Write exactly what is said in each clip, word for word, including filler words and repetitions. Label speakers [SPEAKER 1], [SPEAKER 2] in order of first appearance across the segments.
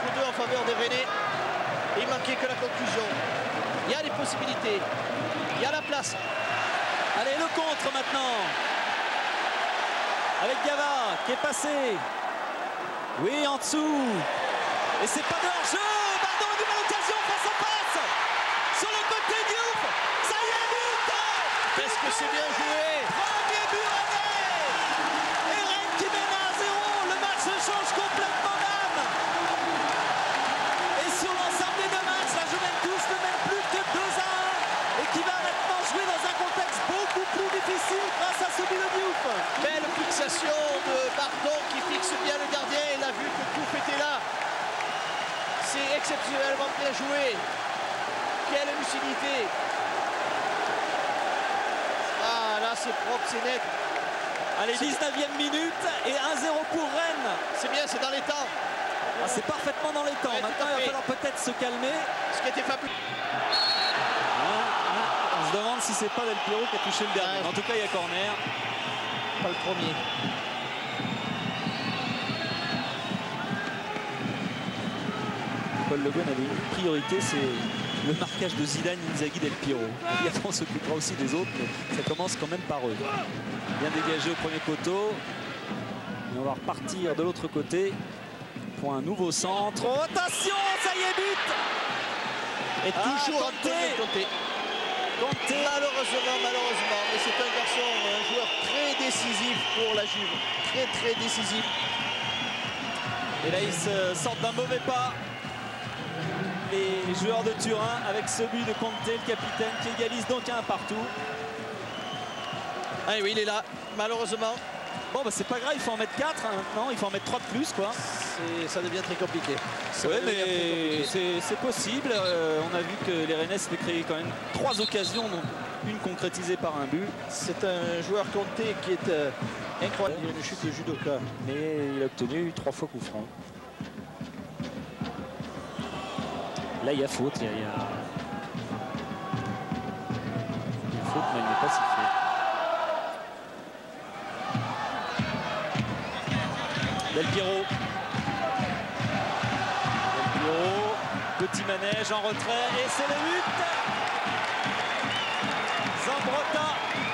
[SPEAKER 1] contre deux en faveur des Rennais. Et il manquait que la conclusion. Il y a des possibilités. Il y a la place.
[SPEAKER 2] Allez, le contre maintenant. Avec Gava qui est passé. Oui, en dessous. Et c'est pas de hors-jeu. Bardon a du mal occasion face à face. Sur le côté Diouf. Ça y est, but.
[SPEAKER 1] Qu'est-ce que c'est bien joué.
[SPEAKER 2] Premier but rennais. Et Rennes qui mène à zéro. Le match change complètement d'âme. Et sur l'ensemble des deux matchs, la Juventus ne mène plus que deux à un. Et qui va maintenant jouer dans un contexte beaucoup plus difficile grâce à ce but de Diouf.
[SPEAKER 1] Belle fixation de Bardon qui fixe bien le gardien. Il a vu que Diouf était là. C'est exceptionnellement bien joué. Quelle lucidité. Ah là c'est propre, c'est net.
[SPEAKER 2] Allez, dix-neuvième minute et un zéro pour Rennes.
[SPEAKER 1] C'est bien, c'est dans les temps.
[SPEAKER 2] Ah, c'est parfaitement dans les temps.
[SPEAKER 1] Ouais,
[SPEAKER 2] maintenant il va falloir peut-être se calmer.
[SPEAKER 1] Ce qui était fabuleux.
[SPEAKER 2] Ah, ah, on se demande si c'est pas Del Piero qui a touché le dernier.
[SPEAKER 1] Ouais.
[SPEAKER 2] En tout cas il y a corner.
[SPEAKER 1] Pas le premier.
[SPEAKER 2] Paul Le Guen avait une priorité, c'est le marquage de Zidane, Inzaghi, Del Piero. Évidemment, on s'occupera aussi des autres, mais ça commence quand même par eux. Bien dégagé au premier poteau. Et on va repartir de l'autre côté pour un nouveau centre. Oh, attention, ça y est, but.
[SPEAKER 1] Et toujours
[SPEAKER 2] ah,
[SPEAKER 1] Antonio Conte. Conte. Malheureusement, malheureusement, mais c'est un garçon, un joueur très décisif pour la Juve. Très, très décisif.
[SPEAKER 2] Et là, ils se sortent d'un mauvais pas. Les joueurs de Turin avec ce but de Conte, le capitaine, qui égalise donc un partout.
[SPEAKER 1] Ah oui, il est là, malheureusement.
[SPEAKER 2] Bon, bah c'est pas grave, il faut en mettre quatre hein, maintenant, il faut en mettre trois de plus, quoi.
[SPEAKER 1] Ça devient très compliqué.
[SPEAKER 2] Oui, mais c'est possible. Euh, on a vu que les Rennais s'étaient créé quand même trois occasions, donc une concrétisée par un but.
[SPEAKER 1] C'est un joueur Conte qui est euh, incroyable. Il a une chute de judoka.
[SPEAKER 2] Mais il a obtenu trois fois coup franc. Là, il y a faute. Il y a, il y a... il y a faute, mais il n'est pas sifflé. Del Piero. Del Piero. Petit manège en retrait. Et c'est le but. Zambrotta.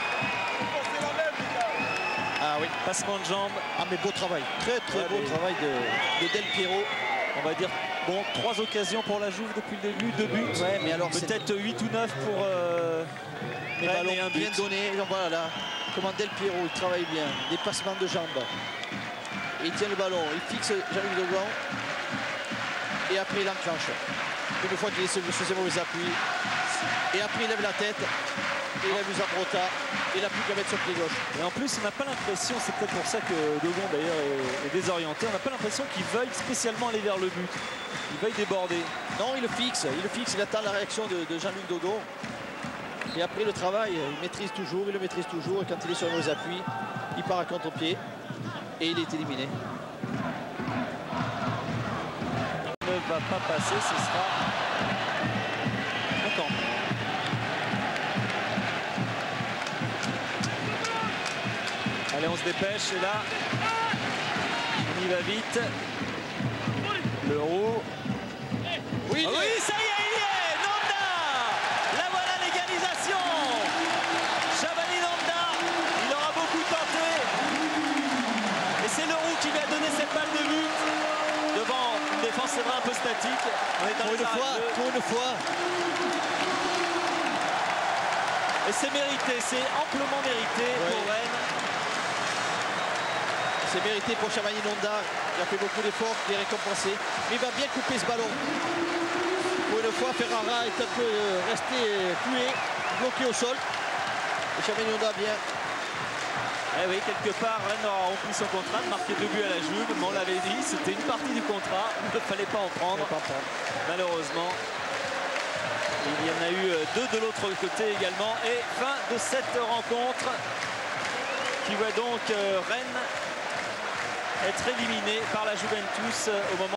[SPEAKER 1] Ah oui.
[SPEAKER 2] Passement de jambe.
[SPEAKER 1] Ah mais beau travail. Très très ouais, beau mais... travail de, de Del Piero.
[SPEAKER 2] On va dire, bon, trois occasions pour la Juve depuis le début, deux buts.
[SPEAKER 1] Ouais, mais alors
[SPEAKER 2] peut-être huit ou neuf pour euh,
[SPEAKER 1] les ballons et un bien donné. Donc voilà là, comment Del Piero, il travaille bien. Des passements de jambes. Et il tient le ballon, il fixe Jean-Luc Degan. Et après il enclenche. Une fois qu'il est sous ses mauvais appuis. Et après il lève la tête. Et il a vu Zambrotta. Il n'a plus qu'à mettre sur le pied gauche.
[SPEAKER 2] Et en plus, on n'a pas l'impression, c'est peut-être pour ça que Degon d'ailleurs est, est désorienté, on n'a pas l'impression qu'il veuille spécialement aller vers le but. Il veuille déborder.
[SPEAKER 1] Non, il le fixe, il le fixe, il attend la réaction de, de Jean-Luc Degon. Et après le travail, il maîtrise toujours, il le maîtrise toujours. Et quand il est sur nos appuis, il part à contre-pied. Et il est éliminé.
[SPEAKER 2] Il ne va pas passer, ce sera un camp. Allez, on se dépêche, et là, on y va vite. Le roux.
[SPEAKER 1] Oui,
[SPEAKER 2] ah oui, ça y est, il y est. Nonda. Là, voilà l'égalisation. Chabani Nonda, il aura beaucoup tenté. Et c'est le roux qui lui a donné cette balle de but. Devant une défense, c'est vrai, un peu statique. On est dans
[SPEAKER 1] pour, une fois, pour une fois.
[SPEAKER 2] Et c'est mérité, c'est amplement mérité oui. pour Rennes.
[SPEAKER 1] C'est mérité pour Chabani Nonda, qui a fait beaucoup d'efforts, qui est récompensé. Mais il va bien couper ce ballon. Pour une fois, Ferrara est un peu resté cloué, bloqué au sol. Et Chabani Nonda bien.
[SPEAKER 2] Eh oui, quelque part, Rennes aura rempli son contrat de marquer deux buts à la Juve. Mais on l'avait dit, c'était une partie du contrat. Il ne fallait pas en prendre,
[SPEAKER 1] pas prendre.
[SPEAKER 2] malheureusement. Il y en a eu deux de l'autre côté également. Et fin de cette rencontre qui voit donc Rennes être éliminé par la Juventus au moment